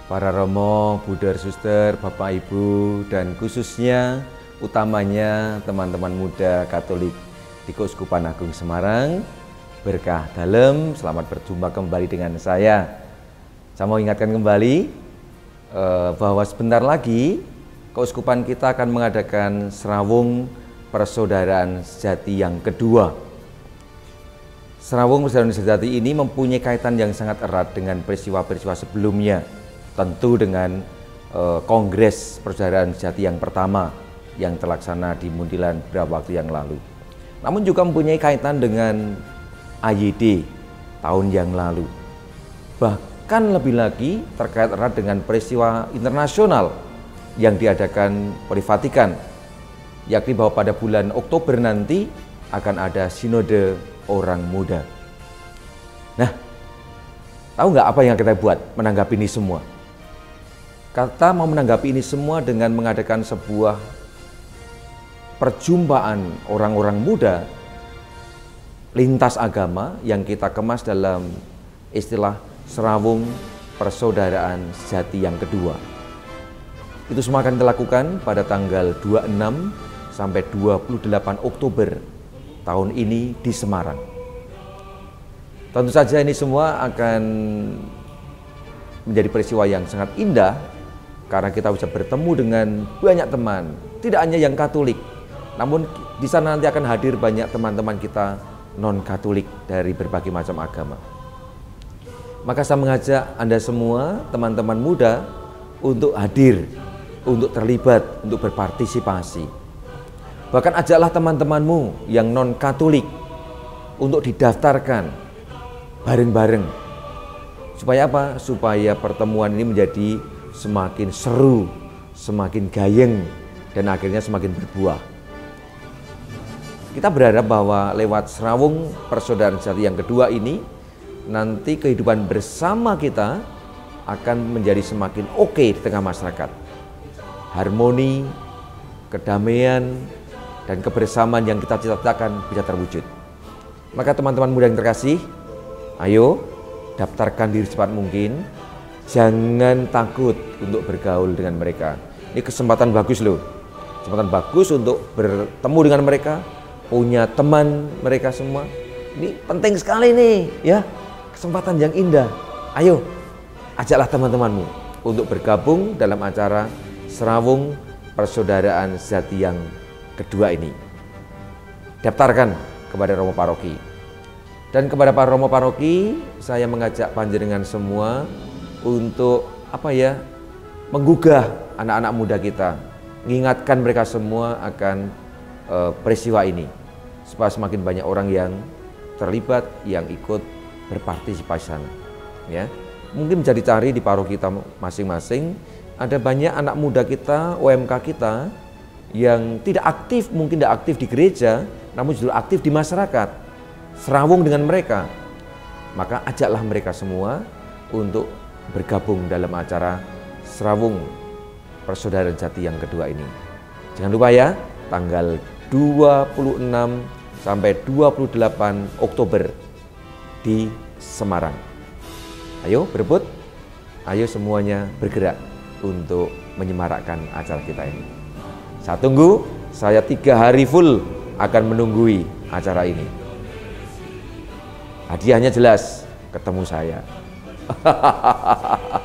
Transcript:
para romo, Buddha, suster, Bapak Ibu, dan khususnya utamanya teman-teman muda Katolik di Keuskupan Agung Semarang. Berkah dalam, selamat berjumpa kembali dengan saya. Saya mau ingatkan kembali bahwa sebentar lagi Keuskupan kita akan mengadakan Serawung Persaudaraan Sejati yang kedua. Serawung Persaudaraan Sejati ini mempunyai kaitan yang sangat erat dengan peristiwa-peristiwa sebelumnya. Tentu dengan Kongres Persaudaraan Sejati yang pertama yang terlaksana di Muntilan beberapa waktu yang lalu. Namun juga mempunyai kaitan dengan AYD tahun yang lalu. Bahkan lebih lagi terkait erat dengan peristiwa internasional yang diadakan oleh Vatikan, yakni bahwa pada bulan Oktober nanti akan ada Sinode Orang Muda. Nah, tahu nggak apa yang kita buat menanggapi ini semua? Kita mau menanggapi ini semua dengan mengadakan sebuah perjumpaan orang-orang muda lintas agama yang kita kemas dalam istilah Serawung Persaudaraan Sejati yang kedua. Itu semua akan dilakukan pada tanggal 26 sampai 28 Oktober tahun ini di Semarang. Tentu saja ini semua akan menjadi peristiwa yang sangat indah karena kita bisa bertemu dengan banyak teman, tidak hanya yang Katolik, namun di sana nanti akan hadir banyak teman-teman kita non-Katolik dari berbagai macam agama. Maka saya mengajak Anda semua, teman-teman muda, untuk hadir, untuk terlibat, untuk berpartisipasi. Bahkan ajaklah teman-temanmu yang non-Katolik untuk didaftarkan bareng-bareng. Supaya apa? Supaya pertemuan ini menjadi semakin seru, semakin gayeng, dan akhirnya semakin berbuah. Kita berharap bahwa lewat Serawung Persaudaraan Sejati yang kedua ini, nanti kehidupan bersama kita akan menjadi semakin oke di tengah masyarakat. Harmoni, kedamaian, dan kebersamaan yang kita cita-citakan bisa terwujud. Maka teman-teman muda yang terkasih, ayo daftarkan diri secepat mungkin. Jangan takut untuk bergaul dengan mereka. Ini kesempatan bagus loh. Kesempatan bagus untuk bertemu dengan mereka, punya teman mereka semua. Ini penting sekali nih, ya. Kesempatan yang indah. Ayo, ajaklah teman-temanmu untuk bergabung dalam acara Serawung Persaudaraan Sejati yang kedua ini. Daftarkan kepada Romo Paroki. Dan kepada para Romo Paroki, saya mengajak panjenengan semua untuk menggugah anak-anak muda kita, mengingatkan mereka semua akan peristiwa ini, supaya semakin banyak orang yang terlibat, yang ikut berpartisipasi sana. Ya, mungkin bisa dicari di paroki kita masing-masing. Ada banyak anak muda kita, OMK kita yang tidak aktif, mungkin tidak aktif di gereja, namun justru aktif di masyarakat. Serawung dengan mereka. Maka ajaklah mereka semua untuk bergabung dalam acara Serawung Persaudaraan Sejati yang kedua ini. Jangan lupa ya, tanggal 26 sampai 28 Oktober di Semarang. Ayo berebut, ayo semuanya bergerak untuk menyemarakkan acara kita ini. Saya tunggu, saya 3 hari full akan menunggui acara ini. Hadiahnya jelas, ketemu saya.